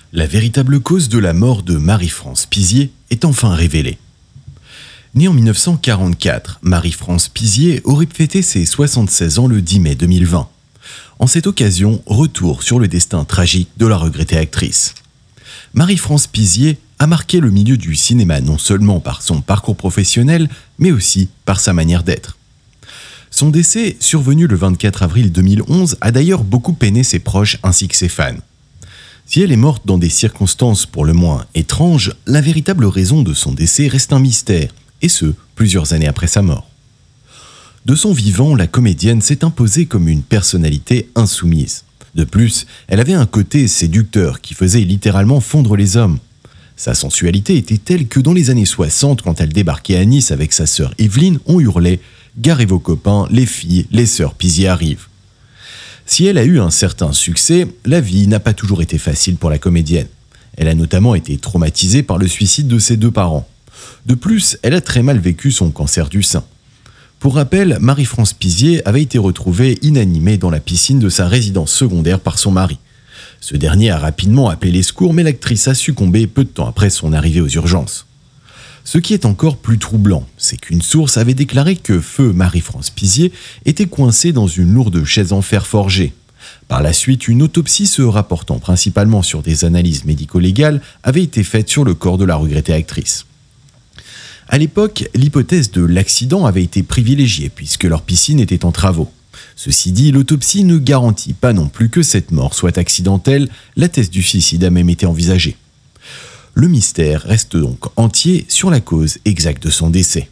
La véritable cause de la mort de Marie-France Pizier est enfin révélée. Née en 1944, Marie-France Pizier aurait fêté ses 76 ans le 10 mai 2020. En cette occasion, retour sur le destin tragique de la regrettée actrice. Marie-France Pizier a marqué le milieu du cinéma non seulement par son parcours professionnel, mais aussi par sa manière d'être. Son décès, survenu le 24 avril 2011, a d'ailleurs beaucoup peiné ses proches ainsi que ses fans. Si elle est morte dans des circonstances pour le moins étranges, la véritable raison de son décès reste un mystère, et ce, plusieurs années après sa mort. De son vivant, la comédienne s'est imposée comme une personnalité insoumise. De plus, elle avait un côté séducteur qui faisait littéralement fondre les hommes. Sa sensualité était telle que dans les années 60, quand elle débarquait à Nice avec sa sœur Evelyne, on hurlait « Garez vos copains, les filles, les sœurs Pizier arrivent ». Si elle a eu un certain succès, la vie n'a pas toujours été facile pour la comédienne. Elle a notamment été traumatisée par le suicide de ses deux parents. De plus, elle a très mal vécu son cancer du sein. Pour rappel, Marie-France Pizier avait été retrouvée inanimée dans la piscine de sa résidence secondaire par son mari. Ce dernier a rapidement appelé les secours, mais l'actrice a succombé peu de temps après son arrivée aux urgences. Ce qui est encore plus troublant, c'est qu'une source avait déclaré que feu Marie-France Pizier était coincée dans une lourde chaise en fer forgé. Par la suite, une autopsie se rapportant principalement sur des analyses médico-légales avait été faite sur le corps de la regrettée actrice. À l'époque, l'hypothèse de l'accident avait été privilégiée puisque leur piscine était en travaux. Ceci dit, l'autopsie ne garantit pas non plus que cette mort soit accidentelle, la thèse du suicide a même été envisagée. Le mystère reste donc entier sur la cause exacte de son décès.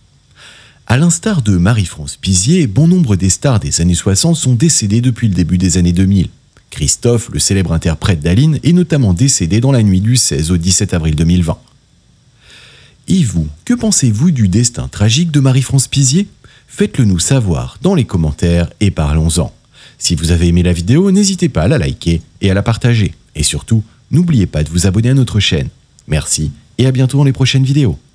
À l'instar de Marie-France Pizier, bon nombre des stars des années 60 sont décédées depuis le début des années 2000. Christophe, le célèbre interprète d'Aline, est notamment décédé dans la nuit du 16 au 17 avril 2020. Et vous, que pensez-vous du destin tragique de Marie-France Pizier ? Faites-le nous savoir dans les commentaires et parlons-en. Si vous avez aimé la vidéo, n'hésitez pas à la liker et à la partager. Et surtout, n'oubliez pas de vous abonner à notre chaîne. Merci et à bientôt dans les prochaines vidéos.